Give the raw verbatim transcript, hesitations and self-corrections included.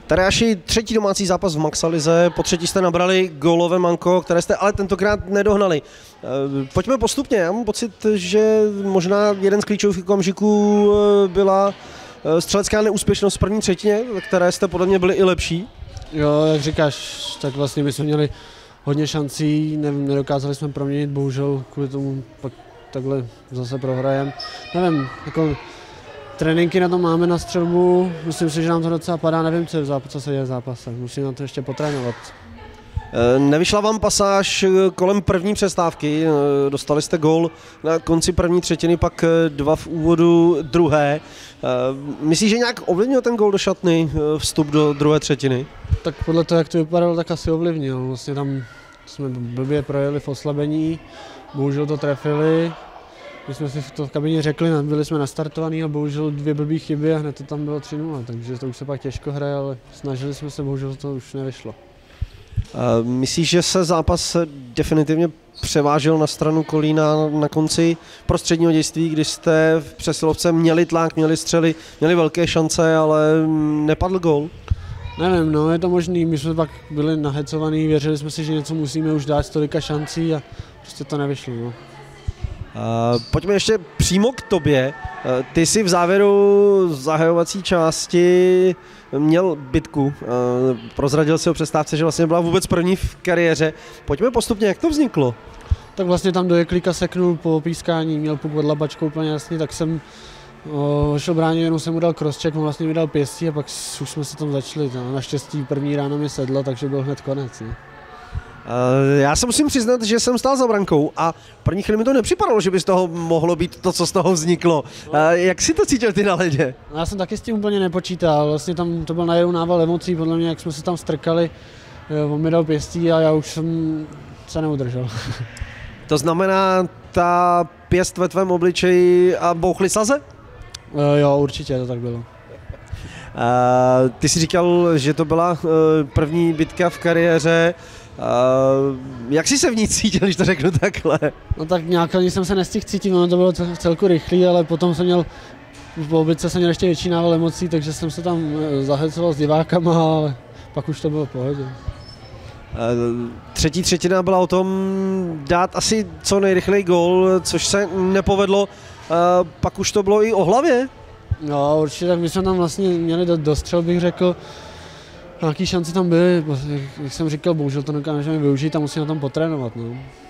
Tadeáši, třetí domácí zápas v Maxalize, po třetí jste nabrali gólové manko, které jste ale tentokrát nedohnali. Pojďme postupně, já mám pocit, že možná jeden z klíčových okamžiků byla střelecká neúspěšnost v první třetině, ve které jste podle mě byli i lepší. Jo, jak říkáš, tak vlastně my jsme měli hodně šancí, nevím, nedokázali jsme proměnit, bohužel kvůli tomu pak takhle zase prohrajeme. Nevím, jako tréninky na to máme na střelbu, myslím si, že nám to docela padá, nevím, co, je v zápas, co se děje v zápase, musím na to ještě potrénovat. Nevyšla vám pasáž kolem první přestávky, dostali jste gól na konci první třetiny, pak dva v úvodu druhé. Myslíš, že nějak ovlivnil ten gól do šatny, vstup do druhé třetiny? Tak podle toho, jak to vypadalo, tak asi ovlivnil. Vlastně tam jsme blbě projeli v oslabení, bohužel to trefili. My jsme si to v kabině řekli, byli jsme nastartovaní a bohužel dvě blbý chyby a hned to tam bylo tři nula, takže to už se pak těžko hraje, ale snažili jsme se, bohužel to už nevyšlo. Myslíš, že se zápas definitivně převážil na stranu Kolína na konci prostředního dějství, kdy jste v přesilovce měli tlak, měli střely, měli velké šance, ale nepadl gól? Nevím, no, je to možný, my jsme pak byli nahecovaní, věřili jsme si, že něco musíme už dát z tolika šancí a prostě to nevyšlo. No. Uh, pojďme ještě přímo k tobě. Uh, ty jsi v závěru zahajovací části měl bitku. Uh, prozradil si o přestávce, že vlastně byla vůbec první v kariéře. Pojďme postupně, jak to vzniklo? Tak vlastně tam do Jeklíka seknul po pískání, měl puk od labačkou úplně jasně, tak jsem o, šel bránit, jenom jsem mu dal crosscheck, on vlastně mi dal pěstí a pak už jsme se tam začali. No. Naštěstí první ráno mi sedla, takže byl hned konec. Ne? Já se musím přiznat, že jsem stál za brankou a první chvíli mi to nepřipadalo, že by z toho mohlo být to, co z toho vzniklo. Jak si to cítil ty na ledě? Já jsem taky s tím úplně nepočítal, vlastně tam to byl najednou nával emocí, podle mě, jak jsme se tam strkali, on mi dal pěstí a já už jsem se neudržel. To znamená, ta pěst ve tvém obličeji a bouchly slze? Jo, určitě to tak bylo. Uh, ty jsi říkal, že to byla uh, první bitka v kariéře. Uh, jak jsi se v ní cítil, když to řeknu takhle? No tak nějak ani jsem se nestihl cítit, ono to bylo celku rychlý, ale potom jsem měl, v bitce jsem měl ještě větší nával emocí, takže jsem se tam zahecoval s divákama, ale pak už to bylo v pohodě. Uh, třetí třetina byla o tom dát asi co nejrychleji gól, což se nepovedlo. Uh, pak už to bylo i o hlavě? No určitě, tak my jsme tam vlastně měli do, dostřel, bych řekl. Nějaký šance tam byly, jak jsem říkal, bohužel to nedokážeme využít a musím na tom potrénovat. No.